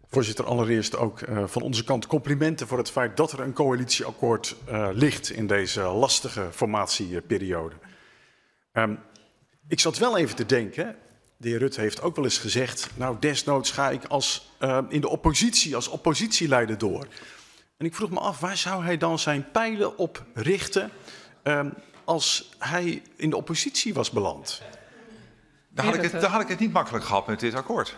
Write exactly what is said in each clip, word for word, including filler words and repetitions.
Voorzitter, allereerst ook uh, van onze kant complimenten voor het feit dat er een coalitieakkoord uh, ligt in deze lastige formatieperiode. Um, ik zat wel even te denken, de heer Rutte heeft ook wel eens gezegd, nou desnoods ga ik als, uh, in de oppositie als oppositieleider door. En ik vroeg me af, waar zou hij dan zijn pijlen op richten um, als hij in de oppositie was beland? Dan had, ik het, dan had ik het niet makkelijk gehad met dit akkoord.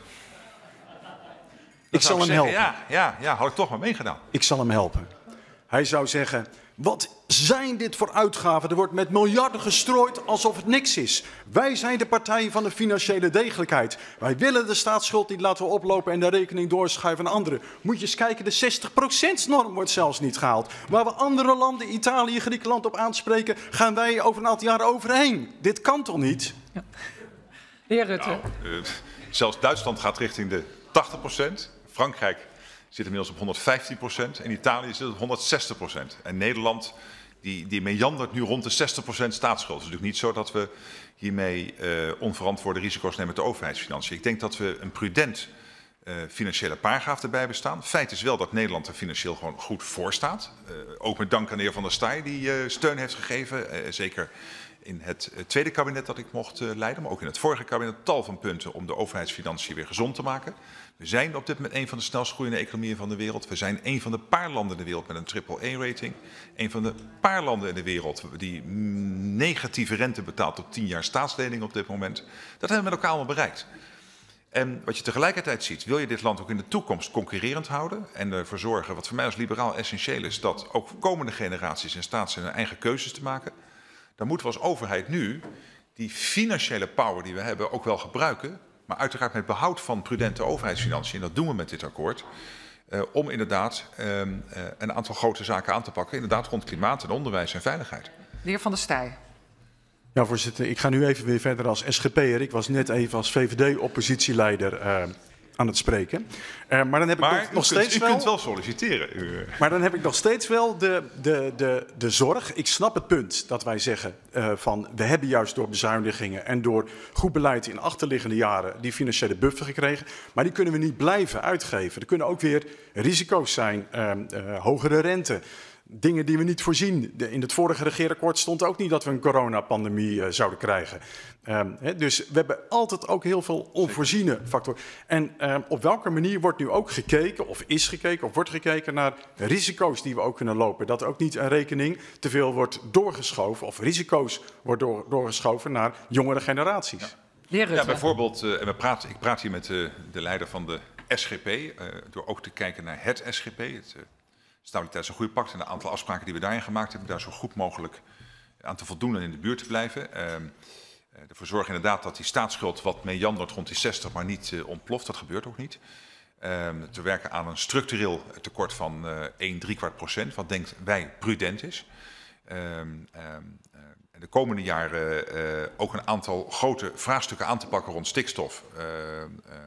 Ik zal hem zeggen, helpen. Ja, ja, ja, had ik toch maar meegedaan. Ik zal hem helpen. Hij zou zeggen, wat zijn dit voor uitgaven? Er wordt met miljarden gestrooid alsof het niks is. Wij zijn de partij van de financiële degelijkheid. Wij willen de staatsschuld niet laten oplopen en de rekening doorschuiven aan anderen. Moet je eens kijken, de zestig procent norm wordt zelfs niet gehaald. Waar we andere landen, Italië, Griekenland op aanspreken, gaan wij over een aantal jaren overheen. Dit kan toch niet? Ja. De heer Rutte. Nou, uh, zelfs Duitsland gaat richting de tachtig procent. Frankrijk zit inmiddels op honderdvijftien procent en Italië zit op honderdzestig procent. En Nederland die, die meandert nu rond de zestig procent staatsschuld. Het is natuurlijk niet zo dat we hiermee uh, onverantwoorde risico's nemen met de overheidsfinanciën. Ik denk dat we een prudent uh, financiële paragraaf erbij bestaan. Feit is wel dat Nederland er financieel gewoon goed voor staat. Uh, ook met dank aan de heer Van der Staaij die uh, steun heeft gegeven. Uh, zeker in het uh, tweede kabinet dat ik mocht uh, leiden, maar ook in het vorige kabinet tal van punten om de overheidsfinanciën weer gezond te maken. We zijn op dit moment een van de snelst groeiende economieën van de wereld. We zijn een van de paar landen in de wereld met een triple A-rating. Een van de paar landen in de wereld die negatieve rente betaalt op tien jaar staatslening op dit moment. Dat hebben we met elkaar allemaal bereikt. En wat je tegelijkertijd ziet, wil je dit land ook in de toekomst concurrerend houden en ervoor zorgen, wat voor mij als liberaal essentieel is, dat ook komende generaties in staat zijn hun eigen keuzes te maken. Dan moeten we als overheid nu die financiële power die we hebben ook wel gebruiken. Maar uiteraard met behoud van prudente overheidsfinanciën, en dat doen we met dit akkoord, uh, om inderdaad uh, uh, een aantal grote zaken aan te pakken, inderdaad rond klimaat en onderwijs en veiligheid. De heer Van der Staaij. Ja, voorzitter, ik ga nu even weer verder als S G P'er. Ik was net even als V V D-oppositieleider uh, aan het spreken. Uh, maar dan heb maar ik nog, nog kunt, steeds u wel... kunt wel solliciteren. U... Maar dan heb ik nog steeds wel de, de, de, de zorg. Ik snap het punt dat wij zeggen uh, van we hebben juist door bezuinigingen en door goed beleid in achterliggende jaren die financiële buffer gekregen. Maar die kunnen we niet blijven uitgeven. Er kunnen ook weer risico's zijn, uh, uh, hogere rente. Dingen die we niet voorzien. In het vorige regeerakkoord stond ook niet dat we een coronapandemie uh, zouden krijgen. Um, he, dus we hebben altijd ook heel veel onvoorziene factoren. En um, op welke manier wordt nu ook gekeken, of is gekeken, of wordt gekeken naar risico's die we ook kunnen lopen. Dat ook niet een rekening te veel wordt doorgeschoven, of risico's wordt door, doorgeschoven naar jongere generaties. Ja, De heer Rutte. ja bijvoorbeeld, uh, en we praten, ik praat hier met uh, de leider van de S G P, uh, door ook te kijken naar het S G P, het uh, Stabiliteits- en Groeipact en een aantal afspraken die we daarin gemaakt hebben, daar zo goed mogelijk aan te voldoen en in de buurt te blijven. Uh, ervoor zorgen inderdaad dat die staatsschuld wat meandert rond die zestig, maar niet uh, ontploft. Dat gebeurt ook niet. Uh, te werken aan een structureel tekort van uh, één drie kwart procent, wat denkt wij prudent is. Uh, uh, uh, de komende jaren uh, ook een aantal grote vraagstukken aan te pakken rond stikstof, uh, uh,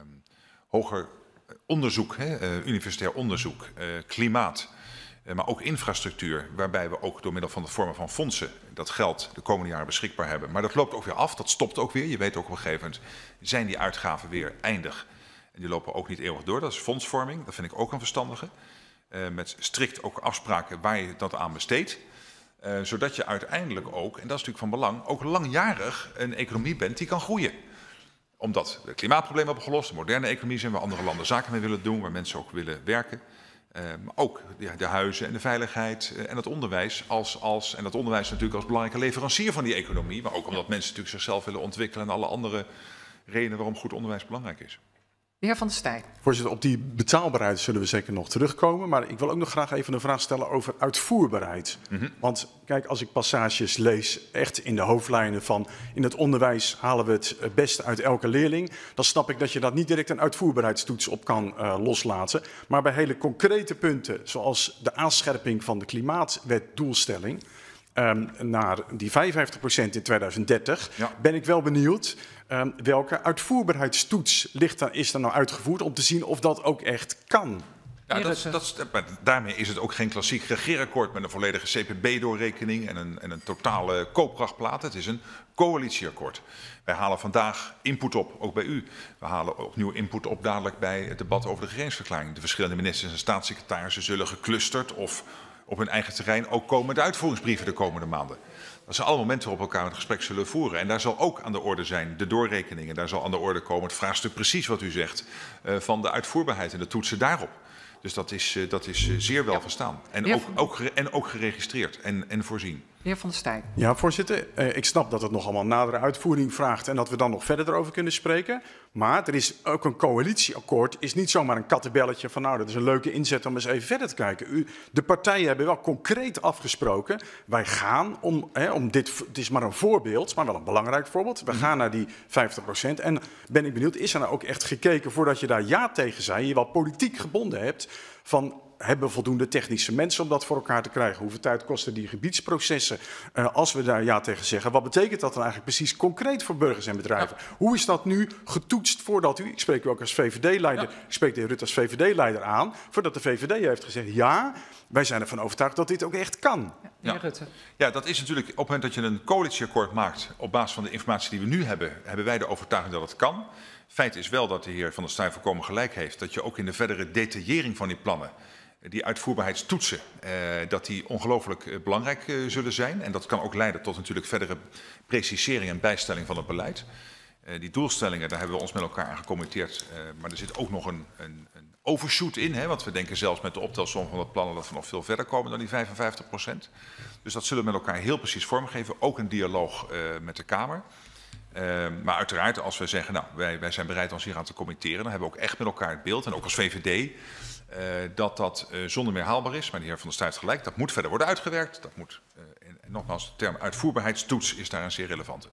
hoger onderzoek, hè, uh, universitair onderzoek, uh, klimaat. Maar ook infrastructuur, waarbij we ook door middel van de vormen van fondsen dat geld de komende jaren beschikbaar hebben. Maar dat loopt ook weer af, dat stopt ook weer. Je weet ook op een gegeven moment zijn die uitgaven weer eindig. En die lopen ook niet eeuwig door. Dat is fondsvorming, dat vind ik ook een verstandige. Uh, met strikt ook afspraken waar je dat aan besteedt. Uh, zodat je uiteindelijk ook, en dat is natuurlijk van belang, ook langjarig een economie bent die kan groeien. Omdat we het klimaatprobleem hebben opgelost, een moderne economie zijn waar andere landen zaken mee willen doen, waar mensen ook willen werken. Uh, maar ook de, de huizen en de veiligheid uh, en het onderwijs als, als, en dat onderwijs natuurlijk als belangrijke leverancier van die economie, maar ook omdat mensen natuurlijk zichzelf willen ontwikkelen en alle andere redenen waarom goed onderwijs belangrijk is. De heer Van der Staaij. Voorzitter, op die betaalbaarheid zullen we zeker nog terugkomen, maar ik wil ook nog graag even een vraag stellen over uitvoerbaarheid. Mm-hmm. Want kijk, als ik passages lees, echt in de hoofdlijnen van in het onderwijs halen we het beste uit elke leerling, dan snap ik dat je dat niet direct een uitvoerbaarheidstoets op kan uh, loslaten. Maar bij hele concrete punten, zoals de aanscherping van de klimaatwetdoelstelling, Um, naar die vijfenvijftig procent in tweeduizend dertig, ja. ben ik wel benieuwd um, welke uitvoerbaarheidstoets ligt er, is er nou uitgevoerd om te zien of dat ook echt kan. Ja, Meneer dat, is- Rutte. dat, is- maar daarmee is het ook geen klassiek regeerakkoord met een volledige C P B-doorrekening en een, en een totale koopkrachtplaat. Het is een coalitieakkoord. Wij halen vandaag input op, ook bij u. We halen opnieuw input op dadelijk bij het debat over de regeringsverklaring. De verschillende ministers en staatssecretarissen zullen geclusterd of op hun eigen terrein ook komen met de uitvoeringsbrieven de komende maanden. Dat zijn alle momenten waarop we elkaar een gesprek zullen voeren. En daar zal ook aan de orde zijn de doorrekeningen. Daar zal aan de orde komen het vraagstuk precies wat u zegt uh, van de uitvoerbaarheid en de toetsen daarop. Dus dat is, uh, dat is uh, zeer wel verstaan. En Meneer ook, Van- ook, gere- en ook geregistreerd en, en voorzien. De heer Van der Staaij. Ja, voorzitter. Eh, ik snap dat het nog allemaal nadere uitvoering vraagt en dat we dan nog verder erover kunnen spreken. Maar er is ook een coalitieakkoord, is niet zomaar een kattenbelletje van nou, dat is een leuke inzet om eens even verder te kijken. U, de partijen hebben wel concreet afgesproken, wij gaan om, hè, om dit, het is maar een voorbeeld, maar wel een belangrijk voorbeeld. We gaan naar die vijftig procent en ben ik benieuwd, is er nou ook echt gekeken voordat je daar ja tegen zei, je wel politiek gebonden hebt van... Hebben we voldoende technische mensen om dat voor elkaar te krijgen? Hoeveel tijd kosten die gebiedsprocessen? Uh, als we daar ja tegen zeggen, wat betekent dat dan eigenlijk precies concreet voor burgers en bedrijven? Ja. Hoe is dat nu getoetst voordat u, ik spreek u ook als V V D-leider, ja. ik spreek de heer Rutte als V V D-leider aan, voordat de V V D heeft gezegd, ja, wij zijn ervan overtuigd dat dit ook echt kan. Ja, meneer Ja. Rutte. Ja, dat is natuurlijk op het moment dat je een coalitieakkoord maakt op basis van de informatie die we nu hebben, hebben wij de overtuiging dat het kan. Feit is wel dat de heer Van der Staaij volkomen gelijk heeft dat je ook in de verdere detaillering van die plannen die uitvoerbaarheidstoetsen, eh, dat die ongelooflijk eh, belangrijk eh, zullen zijn. En dat kan ook leiden tot natuurlijk verdere precisering en bijstelling van het beleid. Uh, die doelstellingen, daar hebben we ons met elkaar aan gecommitteerd. Uh, maar er zit ook nog een, een, een overshoot in. Hè, want we denken zelfs met de optelsom van het plannen dat we nog veel verder komen dan die vijfenvijftig procent. Dus dat zullen we met elkaar heel precies vormgeven. Ook een dialoog uh, met de Kamer. Uh, maar uiteraard, als we zeggen, nou, wij, wij zijn bereid ons hier aan te committeren, dan hebben we ook echt met elkaar het beeld, en ook als V V D, uh, dat dat uh, zonder meer haalbaar is. Maar de heer Van der Staaij heeft gelijk, dat moet verder worden uitgewerkt. Dat moet, uh, en, en nogmaals, de term uitvoerbaarheidstoets is daar een zeer relevante.